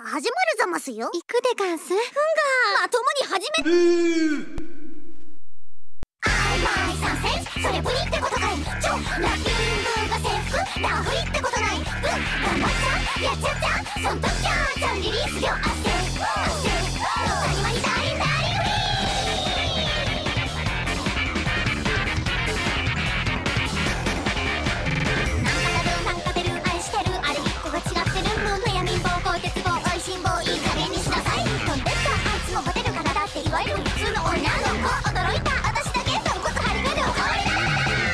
始まるざますよ。 行くでガンス。ふんがまともに始め参戦それぶりってことかい。ラッキングが制服ラフリってことない。頑張っちゃやっちゃっちゃそんときゃちゃんリリース量あって谷間に大フリー。なんかてる愛してるあれ一個が違ってる。悩みん坊こう鉄棒おいしん坊いい加減にしなさい。飛んでったあいつもバテる体っていわゆる普通の女の子。驚いた私だけ豚骨張り目でおかわりだ。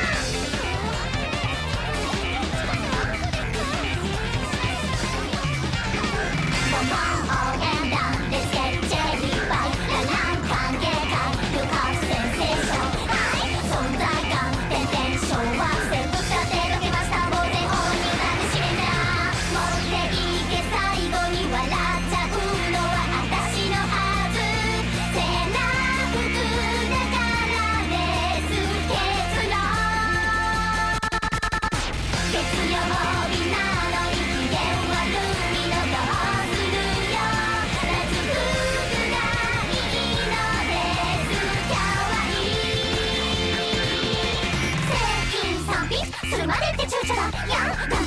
ボンボン応援団レスケッチェリーバイララン歓迎会部活センセーションはい存在感点々昭和ステップ2手かけました呆然大になってしめんだ。持っていけ最後に笑っちゃうのは私のはず。背中だからレス結論月曜日なのに機嫌悪いのどうするよ。夏服がいいのですかわいい。接近賛否するまでって躊躇だ。いや